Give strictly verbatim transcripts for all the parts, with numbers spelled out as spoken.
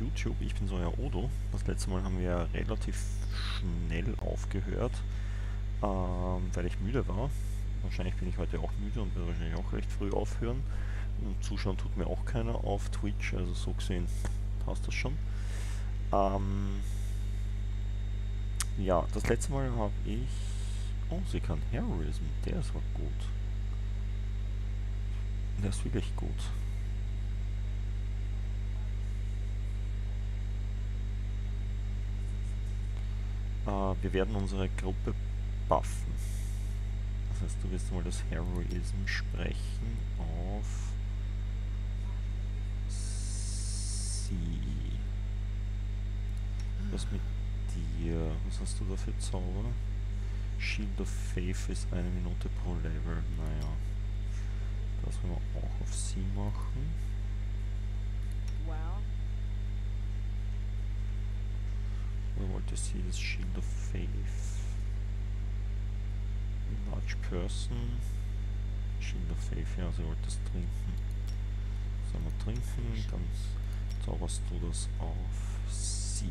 YouTube, ich bin so euer Odo. Das letzte Mal haben wir ja relativ schnell aufgehört, ähm, weil ich müde war. Wahrscheinlich bin ich heute auch müde und werde wahrscheinlich auch recht früh aufhören. Und zuschauen tut mir auch keiner auf Twitch, also so gesehen passt das schon. Ähm, ja, das letzte Mal habe ich... Oh, sie kann Heroism, der ist aber gut. Der ist wirklich gut. Äh, wir werden unsere Gruppe buffen. Das heißt, du wirst mal das Heroism sprechen auf sie. Was mit dir? Was hast du da für Zauber? Shield of Faith ist eine Minute pro Level. Naja. Das werden wir auch auf sie machen. Well. Oder wollte sie das Shield of Faith? Large Person. Shield of Faith, ja, sie wollte das trinken. Sollen wir trinken, dann zauberst du das auf sie.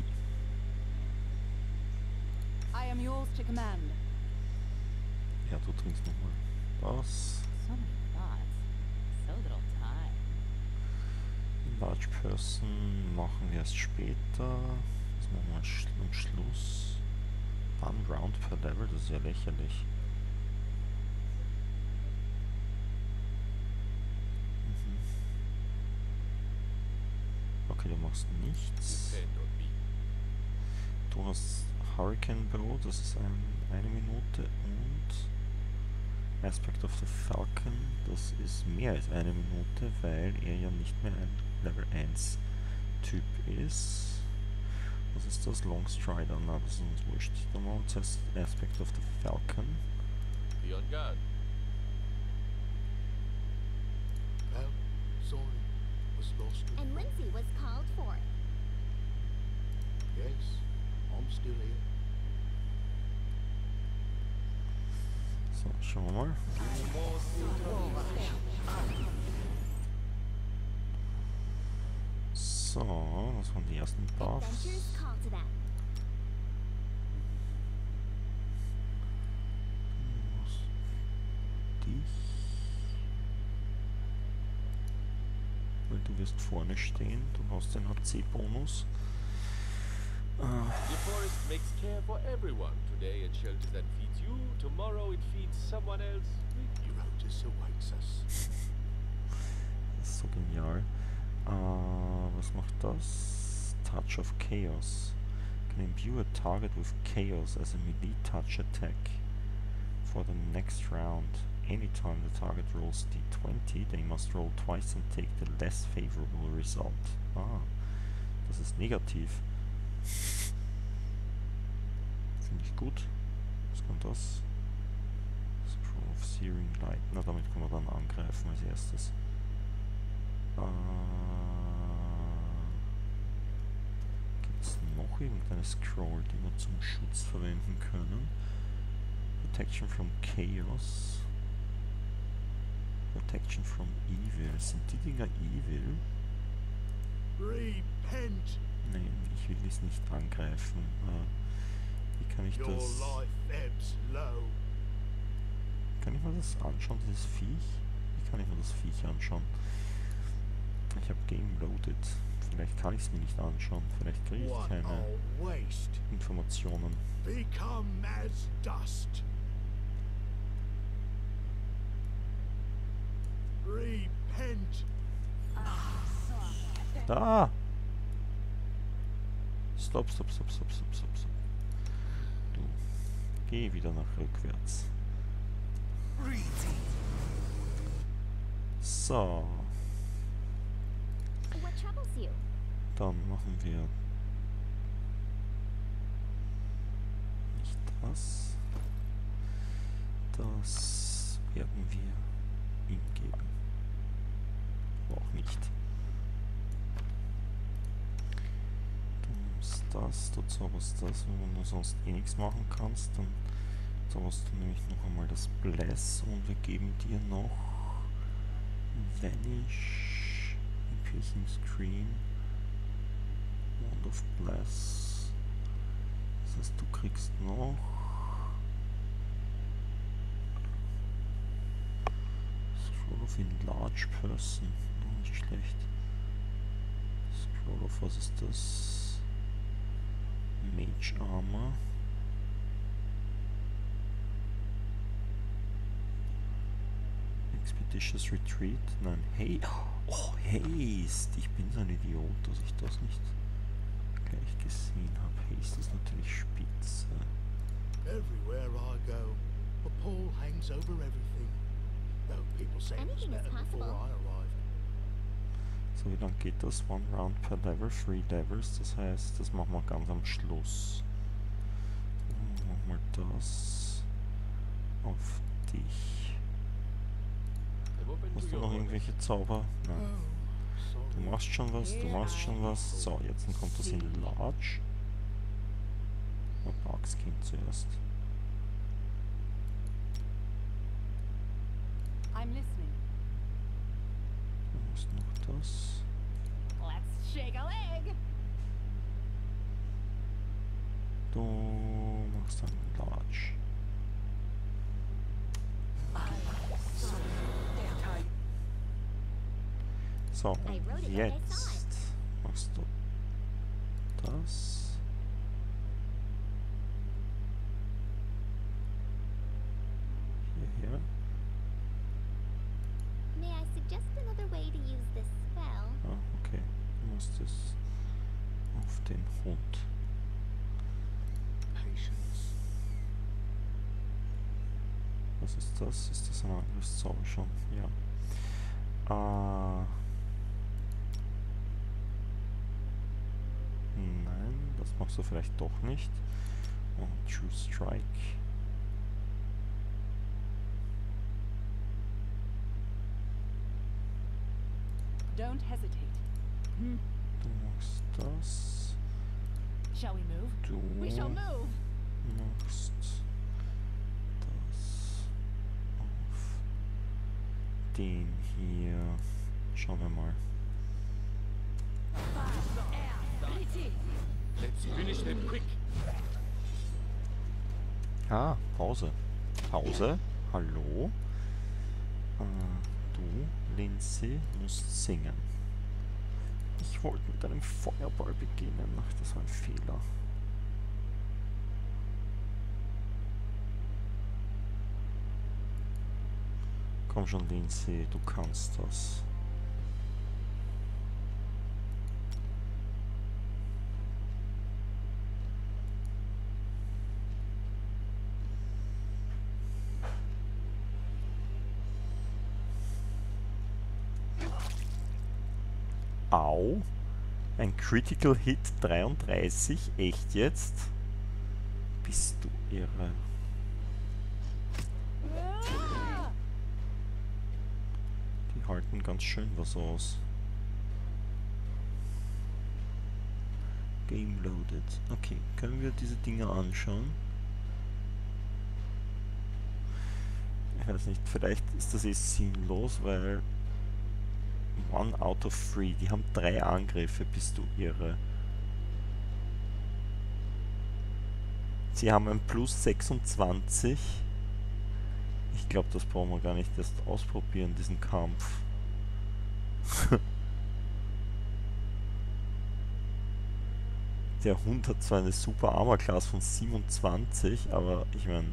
I am yours to command. Ja, du trinkst nochmal das. So many thoughts. So little time. Large Person machen wir erst später. Das machen wir sch am Schluss. One Round per Level, das ist ja lächerlich. Mhm. Okay, du machst nichts. Du hast Hurricane Bow, das ist ein, eine Minute, und Aspect of the Falcon, das ist mehr als eine Minute, weil er ja nicht mehr ein Level eins Typ ist. Was ist das? Long Strider? Na, das ist uns wurscht. Dann machen wir zuerst Aspect of the Falcon. Be on guard. Well, sorry, was lost. in And thought. Lindsay was called for. Yes, I'm still here. So, schauen wir mal. So, das waren die ersten Buffs. Adventures call to them. Dich. Weil du wirst vorne stehen, du hast den A C-Bonus. Äh, The forest makes care for everyone. Today it shelters and feeds you. Tomorrow it feeds someone else with you. Erotus awaits us. das ist so genial. Äh, was macht das? Touch of Chaos. Can imbue a target with Chaos as a melee touch attack. For the next round, anytime the target rolls D twenty, they must roll twice and take the less favorable result. Ah, das ist negativ. Finde ich gut. Was kann das? Scroll of Searing Light. Na, damit können wir dann angreifen als erstes. Äh, Gibt es noch irgendeine Scroll, die wir zum Schutz verwenden können? Protection from Chaos. Protection from Evil. Sind die Dinger evil? Repent, Nein, ich will dies nicht angreifen. Äh, wie kann ich your das... life ebbs low. Kann ich mir das anschauen, dieses Viech? Wie kann ich mir das Viech anschauen? Ich habe Game Loaded. Vielleicht kann ich es mir nicht anschauen. Vielleicht kriege ich What keine a waste. Informationen. Become as dust. Repent. Da! Stopp, stopp, stopp, stopp, stopp, stopp, stopp. Du, geh wieder nach rückwärts. So, What troubles you? dann machen wir nicht das. Das werden wir ihm geben. Aber auch nicht. Du nimmst das, du zauberst das, wenn du sonst eh nichts machen kannst, dann zauberst du nämlich noch einmal das Bless und wir geben dir noch Vanish, Piercing Screen of Bless. Das heißt, du kriegst noch Scroll of Enlarge Person. Oh, nicht schlecht. Scroll of, was ist das? Mage Armor. Expeditious Retreat. Nein, hey. Oh, Haste. Ich bin so ein Idiot, dass ich das nicht gleich gesehen habe. Haste ist natürlich spitze. Everywhere I go, a pall hangs over everything. Though people say it was Anything is better before possible. I arrived. So, wie lang geht das? One round per level, three levels. Das heißt, das machen wir ganz am Schluss. Dann machen wir das auf dich. I'm open Hast to du your noch orders. irgendwelche Zauber? Nein. Oh, Du sorry. machst schon was, du machst schon was. So, jetzt kommt das in Large. Und Darkskin zuerst. I'm listening. Du machst noch das. Let's shake a leg. Du machst dann Large. So, I wrote und it like I saw it. jetzt machst du das. Hierher. May I suggest another way to use this spell? Ah, okay. Du machst es auf den Hund. Patience. Was ist das? Ist das ein anderes Zauber schon? Ja. Äh. Nein, das machst du vielleicht doch nicht. Und True Strike. Don't hesitate. Hmm. Du machst das. Shall we move? Du We shall move. machst das auf den hier. Schauen wir mal. Let's finish them quick. Ah, Pause. Pause? Hallo? Äh, du, Lindsay, musst singen. Ich wollte mit einem Feuerball beginnen. Ach, das war ein Fehler. Komm schon, Lindsay, du kannst das. Au. Ein Critical Hit dreiunddreißig. Echt jetzt? Bist du irre? Ah! Die halten ganz schön was aus. Game loaded. Okay, können wir diese Dinge anschauen? Ich weiß nicht, vielleicht ist das eh sinnlos, weil One out of three, die haben drei Angriffe, bist du irre. Sie haben ein plus sechsundzwanzig. Ich glaube, das brauchen wir gar nicht erst ausprobieren, diesen Kampf. Der Hund hat zwar eine super Armor Class von siebenundzwanzig, aber ich meine...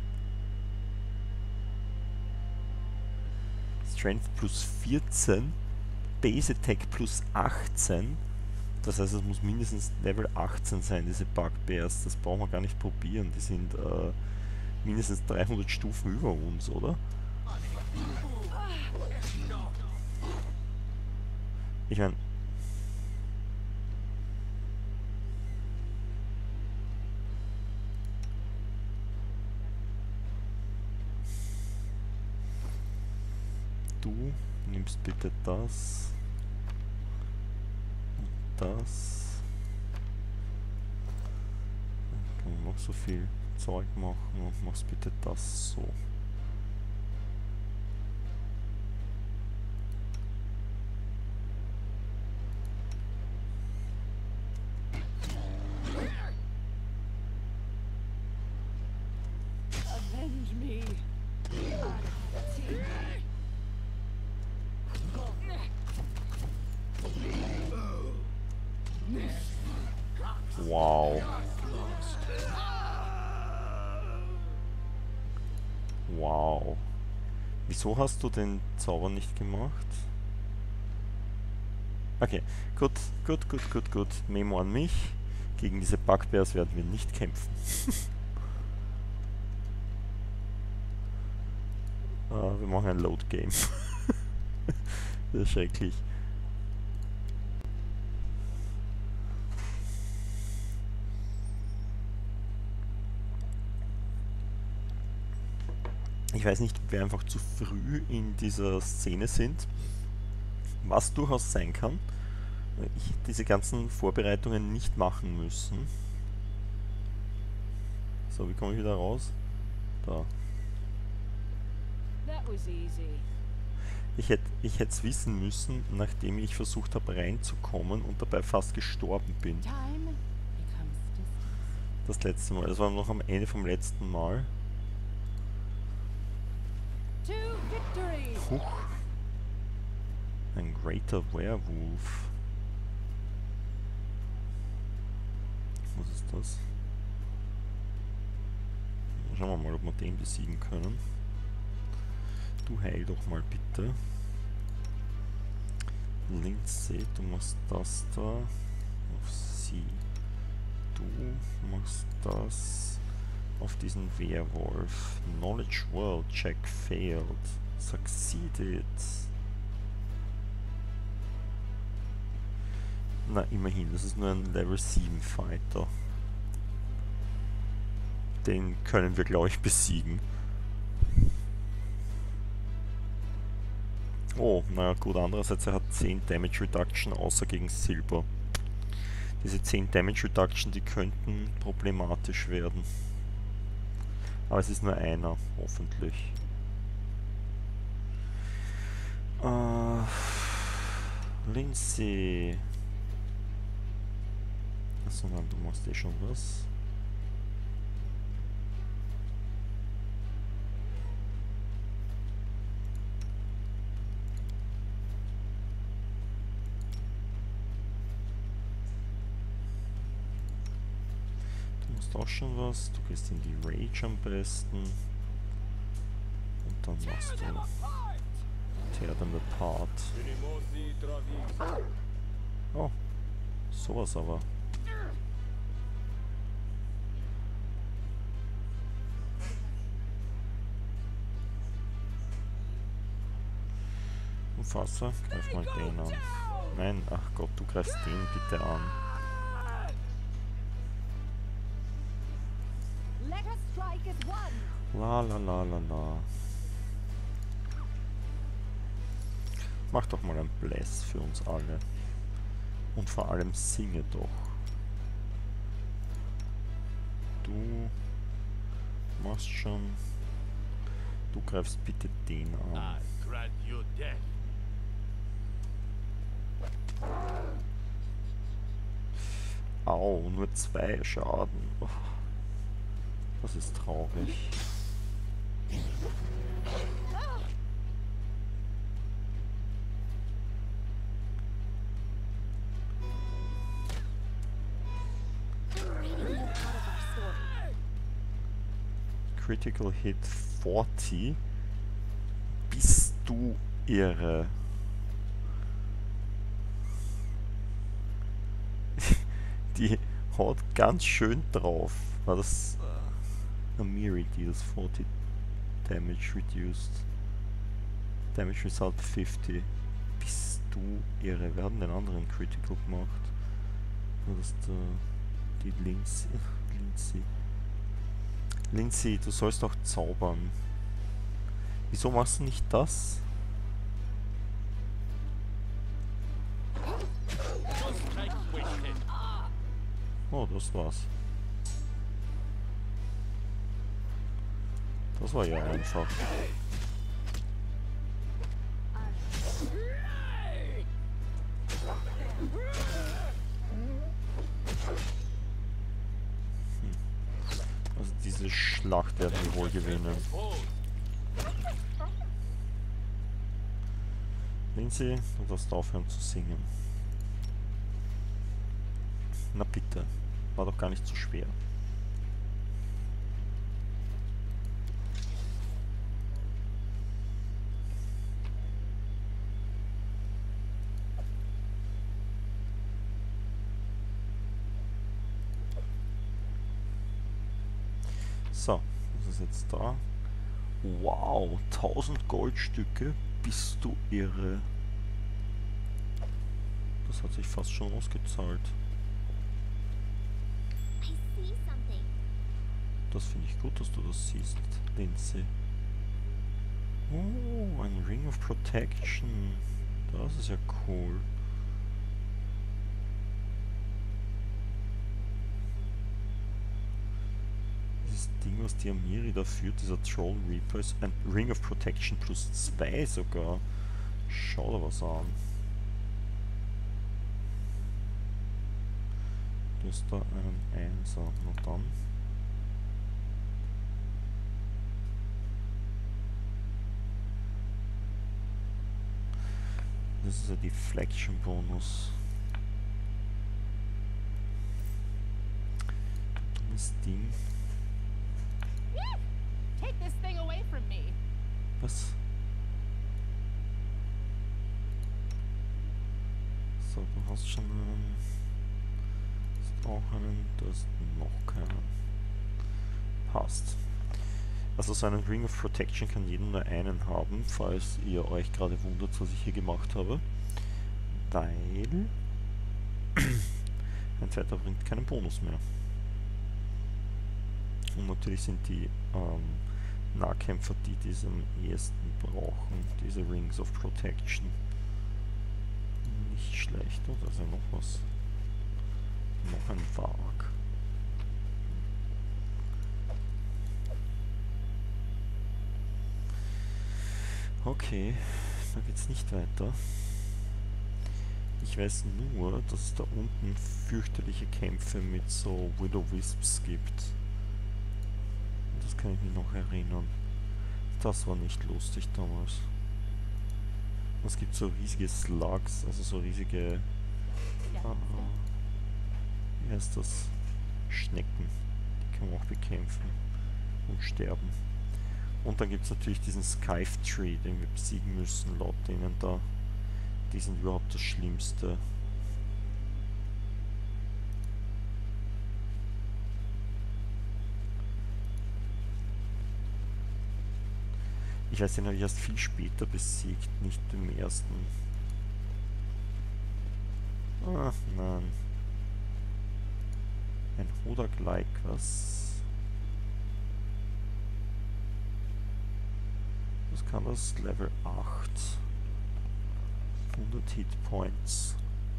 Strength plus vierzehn, Base Attack plus achtzehn. Das heißt, es muss mindestens Level achtzehn sein, diese Bugbears. Das brauchen wir gar nicht probieren. Die sind äh, mindestens dreihundert Stufen über uns, oder? Ich meine... Du nimmst bitte das und das. Dann kann man noch so viel Zeug machen und machst bitte das so. Wow. Wow. Wieso hast du den Zauber nicht gemacht? Okay, gut, gut, gut, gut, gut. Memo an mich. Gegen diese Bugbears werden wir nicht kämpfen. uh, wir machen ein Load-Game. Das ist schrecklich. Ich weiß nicht, ob wir einfach zu früh in dieser Szene sind, was durchaus sein kann. Ich diese ganzen Vorbereitungen nicht machen müssen. So, wie komme ich wieder raus? Da. That was easy. Ich hätte ich hätte es wissen müssen, nachdem ich versucht habe reinzukommen und dabei fast gestorben bin. Time becomes distance. Das letzte Mal. Das war noch am Ende vom letzten Mal. To victory! Huch. Ein Greater Werewolf. Was ist das? Schauen wir mal, ob wir den besiegen können. Du heil doch mal bitte. Lindsay, du machst das da. Auf sie. Du machst das auf diesen Werwolf. Knowledge World Check failed. Succeeded. Na, immerhin, das ist nur ein Level sieben Fighter. Den können wir, glaube ich, besiegen. Oh, naja gut, andererseits er hat zehn Damage Reduction, außer gegen Silber. Diese zehn Damage Reduction, die könnten problematisch werden. Aber es ist nur einer, hoffentlich. Uh, Lindsay. Achso, nein, du machst eh schon was. Du machst auch schon was. Du gehst in die Rage am besten. Und dann machst du Tear them apart. Oh, sowas aber. Mufasa, greif mal den an. Nein, ach Gott, du greifst den bitte an. Let us strike as one! La la la la la. Mach doch mal ein Bless für uns alle. Und vor allem singe doch. Du machst schon. Du greifst bitte den an. I grant you death. Au, nur zwei Schaden. Oh, das ist traurig. Critical Hit vierzig. Bist du irre? Die haut ganz schön drauf. War das uh, Amiri deals forty damage reduced. Damage result fifty. Bist du irre? Wir haben den anderen Critical gemacht. War das der, die Lindsay? Lindsay. Lindsay, du sollst auch zaubern. Wieso machst du nicht das? Oh, das war's. Das war ja einfach. Also diese Schlacht werden wir wohl gewinnen. Lindsay, du darfst aufhören zu singen. Na bitte. War doch gar nicht so schwer. So, was ist jetzt da? Wow, tausend Goldstücke, bist du irre. Das hat sich fast schon ausgezahlt. I see something. Das finde ich gut, dass du das siehst, Lindsay. Oh, ein Ring of Protection. Das ist ja cool. Dieses Ding, was die Amiri da führt, dieser Troll Reaper, ist ein Ring of Protection plus zwei sogar. Schau dir was an. Du hast da einen Einser. Na dann. Das ist ein Deflection Bonus. Dummes Ding. Take this thing away from me. Was? So, du hast schon einen. Hast auch einen. Du hast noch keinen. Passt. Also so einen Ring of Protection kann jeder nur einen haben, falls ihr euch gerade wundert, was ich hier gemacht habe. Weil ein zweiter bringt keinen Bonus mehr. Und natürlich sind die ähm, Nahkämpfer, die diese am ehesten brauchen, diese Rings of Protection. Nicht schlecht, oder? Also noch was. Noch ein Varg. Okay, da geht's nicht weiter. Ich weiß nur, dass es da unten fürchterliche Kämpfe mit so Will-O-Wisps gibt. Das kann ich mich noch erinnern. Das war nicht lustig damals. Es gibt so riesige Slugs, also so riesige... Ah, wie heißt das? Schnecken. Die kann man auch bekämpfen und sterben. Und dann gibt es natürlich diesen Scythe Tree, den wir besiegen müssen, laut denen da. Die sind überhaupt das Schlimmste. Ich weiß, den habe ich erst viel später besiegt, nicht im ersten. Ach nein. Ein Hodak-like, was? Was kann das? Level acht. hundert Hitpoints.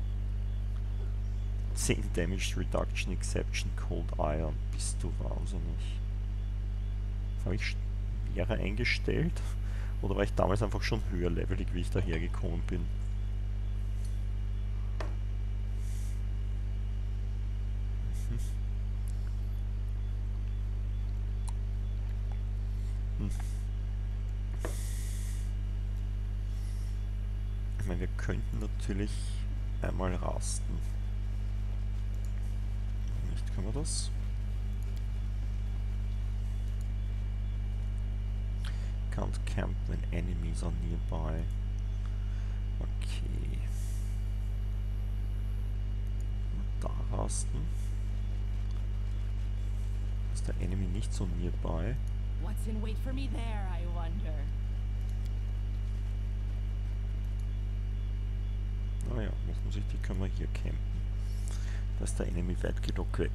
zehn Damage Reduction Exception Cold Iron. Bist du wahnsinnig. Habe ich schwerer eingestellt? Oder war ich damals einfach schon höher levelig, wie ich dahergekommen bin? Hm. Ich meine, wir könnten natürlich einmal rasten. Nicht, können wir das? Can't camp when enemies are nearby. Okay. Da rasten. Ist der Enemy nicht so nearby? What's in wait for me there, I wonder? Naja, offensichtlich können wir hier campen. Da ist der Enemy weit genug weg.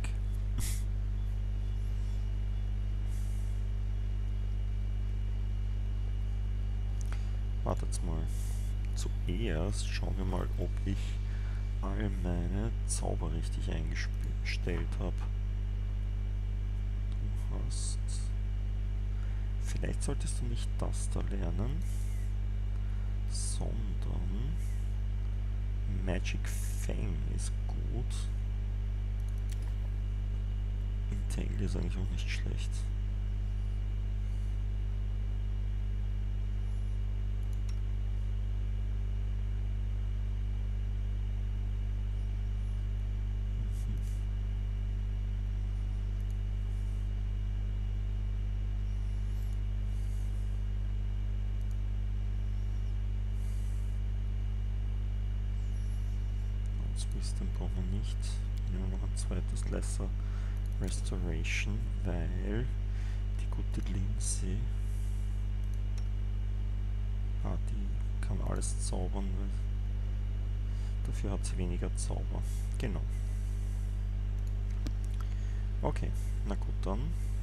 Wartet mal. Zuerst schauen wir mal, ob ich all meine Zauber richtig eingestellt habe. Du hast... Vielleicht solltest du nicht das da lernen, sondern Magic Fang ist gut. Entangle ist eigentlich auch nicht schlecht. Gods Wisdom brauchen wir nicht. Nehmen wir noch ein zweites Lesser Restoration, weil die gute Lindsay, ah, die kann alles zaubern, weil dafür hat sie weniger Zauber. Genau. Okay, na gut, dann.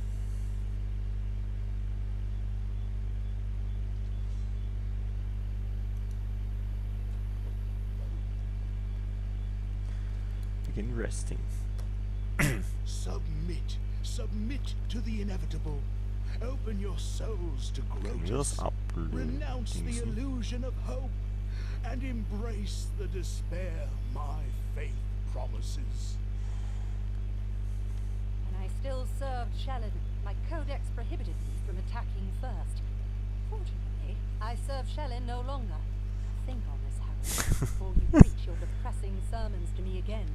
Begin resting. Submit. Submit to the inevitable. Open your souls to Können wir das Grotus. Renounce the ablösen? illusion of hope and embrace the despair my faith promises. When I still served Shalyn, my codex prohibited me from attacking first. Fortunately, I serve Shalyn no longer. Think on this, Harold, before you preach your depressing sermons to me again.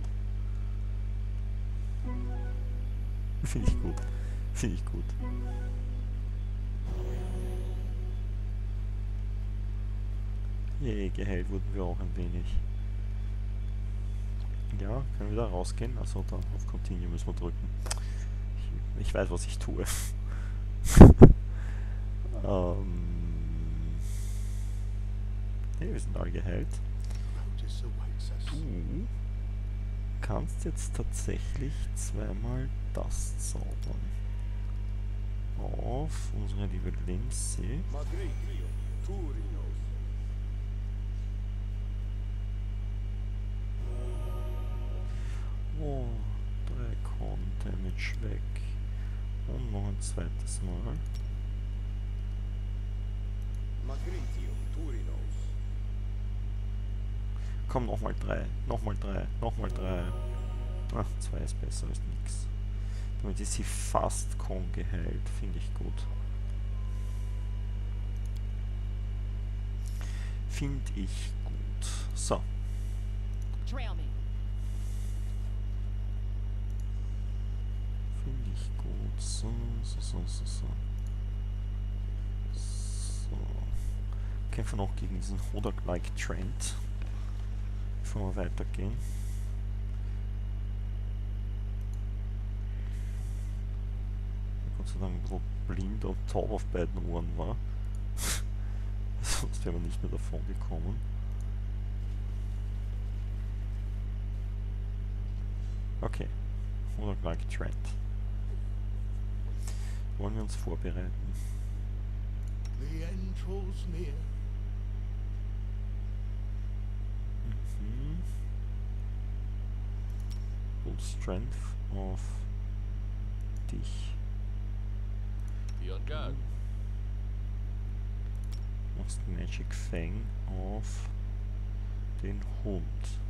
Finde ich gut. Finde ich gut. Yay, geheilt wurden wir auch ein wenig. Ja, können wir da rausgehen? Also da auf Continue müssen wir drücken. Ich, ich weiß, was ich tue. ähm. Hey, wir sind alle geheilt. Grotus awaits us. Du kannst jetzt tatsächlich zweimal das zaubern. Auf unsere liebe Lindsay. Magritio, Turinos. Oh, drei Con Damage weg. Und noch ein zweites Mal. Magritio, Turinos. Komm, nochmal drei, nochmal drei, nochmal drei. Ach, zwei ist besser als nix. Damit ist sie fast Con geheilt, finde ich gut. Finde ich gut. So. Trail me. Finde ich gut. So, so, so, so, so. So. Kämpfen noch gegen diesen Hodak-like Trend. Bevor wir weitergehen. Gott sei Dank ein bisschen blind und taub auf beiden Ohren war. Sonst wären wir nicht mehr davon gekommen. Okay. Hodak-like Trend. Wollen wir uns vorbereiten? The end draws near. Mhm. Full Strength auf dich. Be on guard. Machst Magic Fang auf den Hund.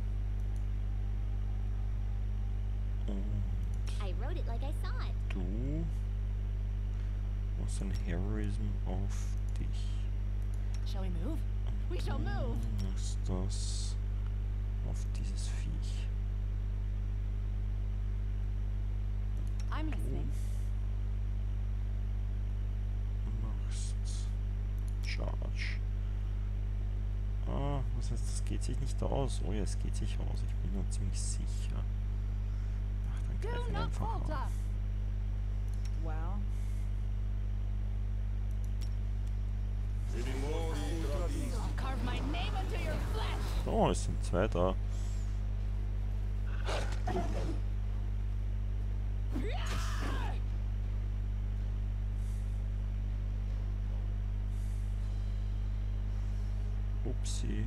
Und I wrote it like I saw it. du machst ein Heroism auf dich. Shall we move? We shall move. Du machst das auf dieses Viech. I'm listening. Du machst Charge. Ah, was heißt, das geht sich nicht aus? Oh ja, es geht sich aus. Ich bin mir ziemlich sicher. Ach, dann Do greifen wir not einfach falter. an. Well, I'll carve my name into your flesh. Oh, es sind zwei da. Upsi.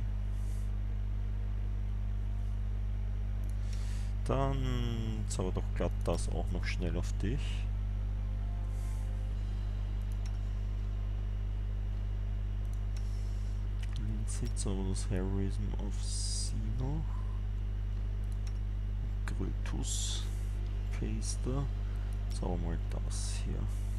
Dann zauber doch glatt das auch noch schnell auf dich. Lindsay zauber das Heroism auf sie noch. Grotus. Paster. Zauber mal das hier.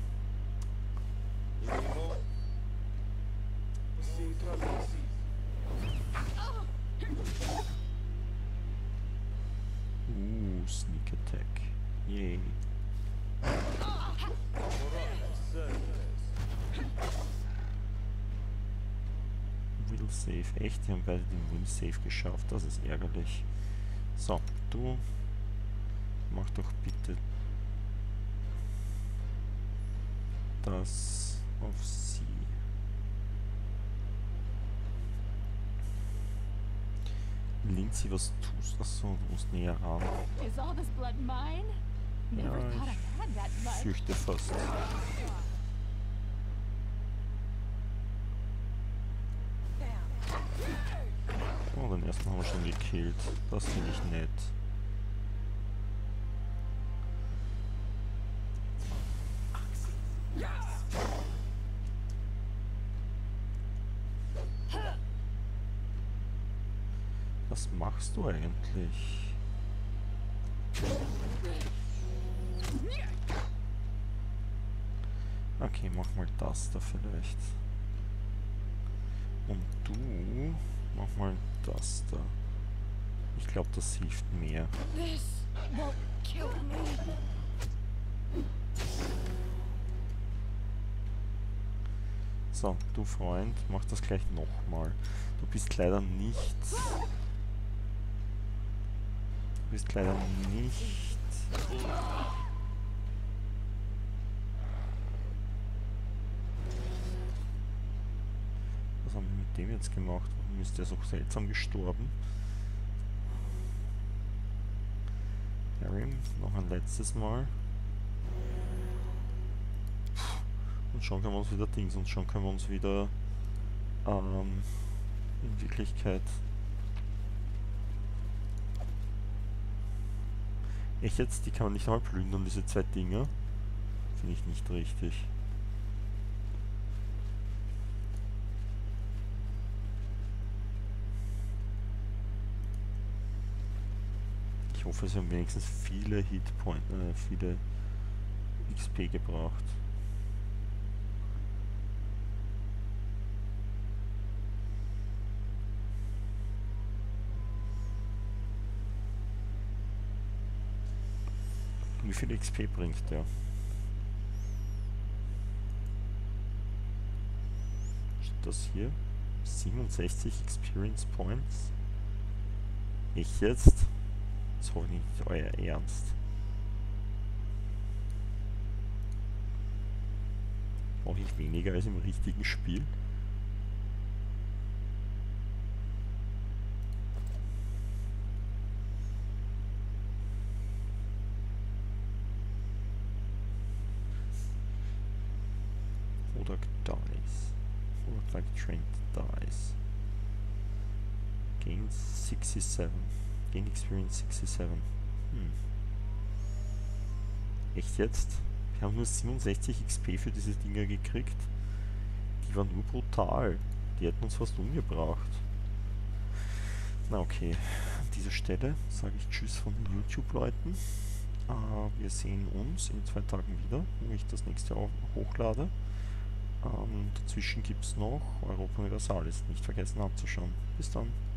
Ooh, sneak attack. Yay. Will Save. Echt, die haben beide den Will Save geschafft. Das ist ärgerlich. So, du mach doch bitte das auf sie. Lindsay, was tust du? Achso, du musst näher ran. Is all this blood mine? Never Ja, thought I had that ich much. fürchte fast. Oh, den ersten haben wir schon gekillt. Das finde ich nett. Was machst du eigentlich? Okay, mach mal das da vielleicht. Und du mach mal das da. Ich glaube, das hilft mehr. This won't kill me. So, du Freund, mach das gleich nochmal. Du bist leider nicht... Du bist leider nicht... Was haben wir mit dem jetzt gemacht? Warum ist der so seltsam gestorben? Harry, noch ein letztes Mal. Und schon können wir uns wieder Dings und schon können wir uns wieder ähm, in Wirklichkeit... Echt jetzt? Die kann man nicht einmal plündern, diese zwei Dinger? Finde ich nicht richtig. Ich hoffe, sie haben wenigstens viele Hitpoint, äh, viele X P gebraucht. Wie viel X P bringt der? Steht das hier? siebenundsechzig Experience Points? Ich jetzt? Das ist hoffentlich nicht euer Ernst. Brauche ich weniger als im richtigen Spiel? Oder dies. Or like trained dies. Gain sixty-seven. Gain experience sixty-seven. Hm. Echt jetzt? Wir haben nur siebenundsechzig X P für diese Dinger gekriegt. Die waren nur brutal. Die hätten uns fast umgebracht. Na okay. An dieser Stelle sage ich Tschüss von den YouTube-Leuten. Äh, wir sehen uns in zwei Tagen wieder, wo ich das nächste auch hochlade. Ähm, dazwischen gibt es noch Europa Universalis. Nicht vergessen anzuschauen. Bis dann.